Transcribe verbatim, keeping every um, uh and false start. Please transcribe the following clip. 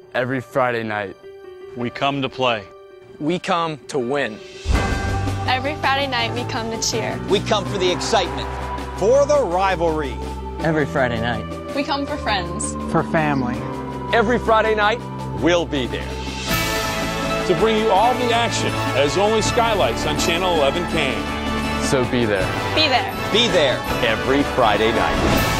Every Friday night, we come to play. We come to win. Every Friday night, we come to cheer. We come for the excitement. For the rivalry. Every Friday night, we come for friends. For family. Every Friday night, we'll be there. To bring you all the action as only Skylights on Channel eleven can. so be there. Be there. Be there. Every Friday night.